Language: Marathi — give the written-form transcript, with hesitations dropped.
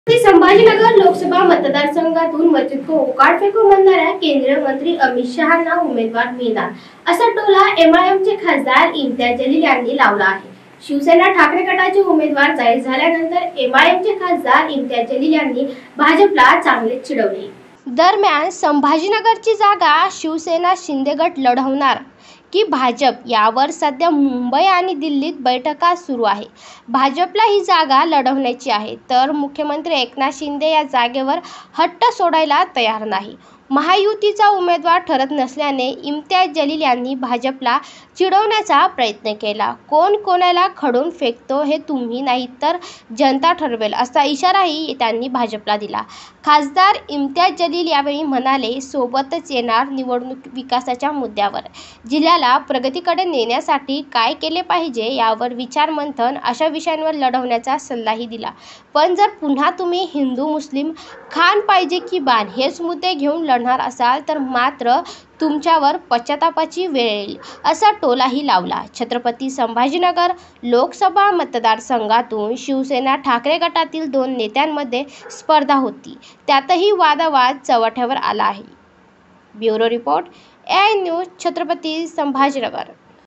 संभाजीनगर लोकसभा मतदारसंघातून वंचित को उकाड फेकू म्हणणाऱ्या केंद्रीय मंत्री अमित शहांना उमेदवार मिळणार असा टोला एमआयएमचे खासदार इम्तियाज जलील यांनी लावला आहे। शिवसेना ठाकरे गटाचे उमेदवार जाहीर झाल्यानंतर एमआयएमचे खासदार इम्तियाज जलील यांनी भाजपला चांगलेच चिडवले। दरम्यान संभाजीनगरची जागा शिवसेना शिंदे गट लढवणार की भाजप यावर सध्या मुंबई आणि दिल्लीत बैठका सुरू आहे। भाजपला ही जागा लढवण्याची आहे, तर मुख्यमंत्री एकनाथ शिंदे या जागेवर हट्ट सोडायला तयार नाही। महायुतीचा उमेदवार ठरत नसल्याने इम्तियाज जलील यांनी भाजपला चिडवण्याचा प्रयत्न केला। कोण कोणाला खडून फेकतो हे तुम्ही नाही तर जनता ठरवेल असा इशाराही त्यांनी भाजपला दिला। खासदार इम्तियाज जलील यावेळी म्हणाले, सोबतच येणार निवडणूक विकासाच्या मुद्द्यावर, जिल्ह्याला प्रगतीकडे नेण्यासाठी काय केले पाहिजे यावर विचारमंथन अशा विषयांवर लढवण्याचा सल्लाही दिला। पण जर पुन्हा तुम्ही हिंदू मुस्लिम खान पाहिजे की बाण हेच मुद्दे घेऊन लढणार असाल तर मात्र तुमच्यावर पश्चातापाची वेळ येईल असा टोलाही लावला। छत्रपती संभाजीनगर लोकसभा मतदारसंघातून शिवसेना ठाकरे गटातील दोन नेत्यांमध्ये स्पर्धा होती, त्यातही वादावाद चव्हाट्यावर आला आहे। Bureau report AI news Chhatrapati Sambhajinagar.